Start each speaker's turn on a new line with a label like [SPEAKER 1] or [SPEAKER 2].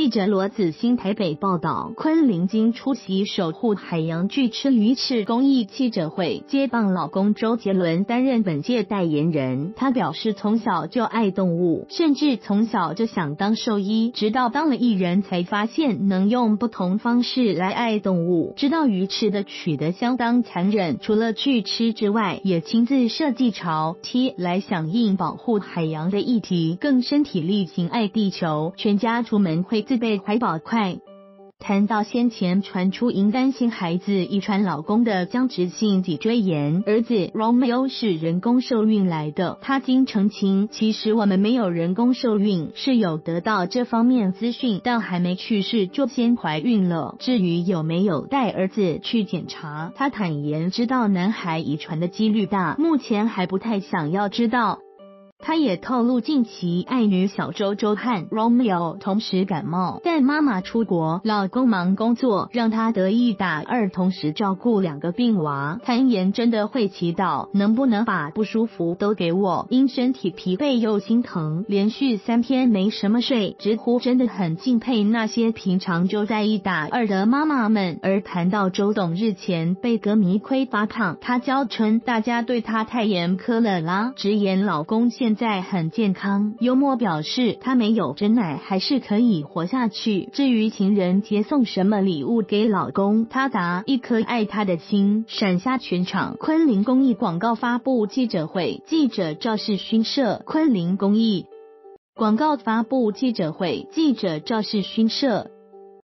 [SPEAKER 1] 记者罗子欣台北报道，昆凌今出席守护海洋巨吃鱼翅公益记者会，接棒老公周杰伦担任本届代言人。她表示从小就爱动物，甚至从小就想当兽医，直到当了艺人才发现能用不同方式来爱动物。知道鱼翅的取得相当残忍，除了巨吃之外，也亲自设计潮 T 来响应保护海洋的议题，更身体力行爱地球，全家出门会自备环保筷。谈到先前传出因担心孩子遗传老公的僵直性脊椎炎，儿子 Romeo 是人工受孕来的，他经澄清，其实我们没有人工受孕，是有得到这方面资讯，但还没去世就先怀孕了。至于有没有带儿子去检查，他坦言知道男孩遗传的几率大，目前还不太想要知道。他也透露，近期爱女小周周和 Romeo 同时感冒，但妈妈出国，老公忙工作，让他得一打二，同时照顾2个病娃。坦言真的会祈祷，能不能把不舒服都给我，因身体疲惫又心疼，连续3天没什么睡，直呼真的很敬佩那些平常就在一打二的妈妈们。而谈到周董日前被歌迷亏发胖，他娇嗔大家对他太严苛了啦，直言老公现在很健康，幽默表示他没有真奶还是可以活下去。至于情人节送什么礼物给老公，他答一颗爱他的心，闪瞎全场。昆凌公益广告发布记者会，记者赵世勋摄。昆凌公益广告发布记者会，记者赵世勋摄。